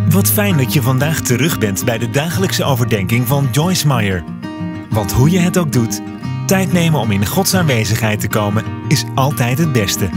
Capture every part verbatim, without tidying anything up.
Wat fijn dat je vandaag terug bent bij de dagelijkse overdenking van Joyce Meyer. Want hoe je het ook doet, tijd nemen om in Gods aanwezigheid te komen is altijd het beste.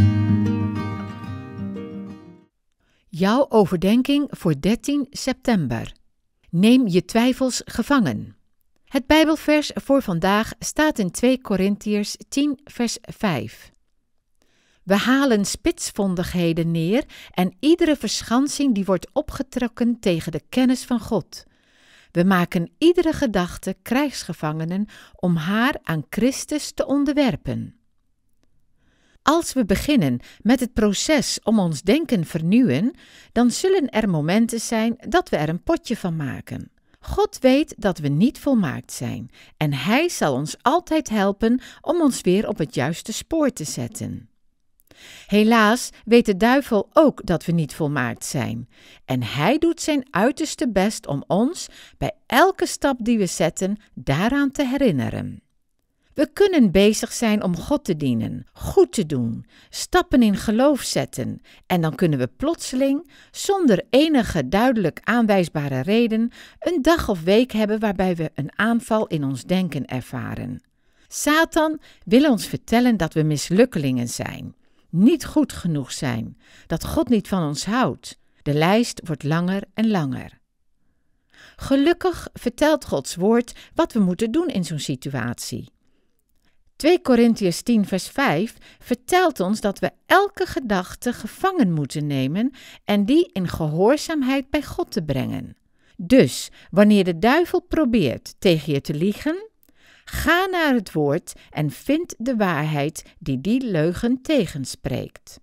Jouw overdenking voor dertien september. Neem je twijfels gevangen. Het Bijbelvers voor vandaag staat in twee Korintiërs tien vers vijf. We halen spitsvondigheden neer en iedere verschansing die wordt opgetrokken tegen de kennis van God. We maken iedere gedachte krijgsgevangenen om haar aan Christus te onderwerpen. Als we beginnen met het proces om ons denken vernieuwen, dan zullen er momenten zijn dat we er een potje van maken. God weet dat we niet volmaakt zijn en Hij zal ons altijd helpen om ons weer op het juiste spoor te zetten. Helaas weet de duivel ook dat we niet volmaakt zijn en hij doet zijn uiterste best om ons bij elke stap die we zetten daaraan te herinneren. We kunnen bezig zijn om God te dienen, goed te doen, stappen in geloof zetten en dan kunnen we plotseling, zonder enige duidelijk aanwijsbare reden, een dag of week hebben waarbij we een aanval in ons denken ervaren. Satan wil ons vertellen dat we mislukkelingen zijn, niet goed genoeg zijn, dat God niet van ons houdt. De lijst wordt langer en langer. Gelukkig vertelt Gods woord wat we moeten doen in zo'n situatie. twee Korintiërs tien vers vijf vertelt ons dat we elke gedachte gevangen moeten nemen en die in gehoorzaamheid bij God te brengen. Dus, wanneer de duivel probeert tegen je te liegen, ga naar het woord en vind de waarheid die die leugen tegenspreekt.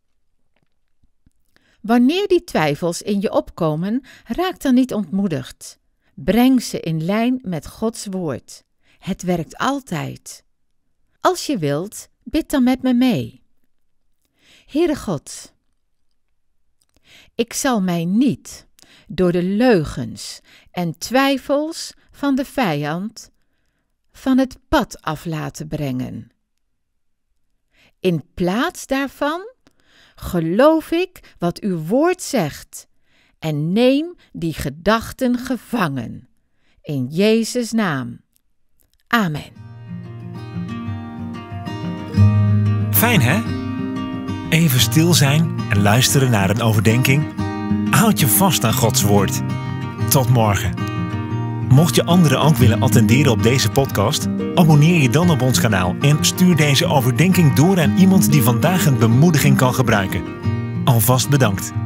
Wanneer die twijfels in je opkomen, raak dan niet ontmoedigd. Breng ze in lijn met Gods woord. Het werkt altijd. Als je wilt, bid dan met me mee. Heere God, ik zal mij niet door de leugens en twijfels van de vijand van het pad af laten brengen. In plaats daarvan geloof ik wat uw woord zegt en neem die gedachten gevangen. In Jezus' naam. Amen. Fijn hè? Even stil zijn en luisteren naar een overdenking. Houd je vast aan Gods woord. Tot morgen. Mocht je anderen ook willen attenderen op deze podcast, abonneer je dan op ons kanaal en stuur deze overdenking door aan iemand die vandaag een bemoediging kan gebruiken. Alvast bedankt.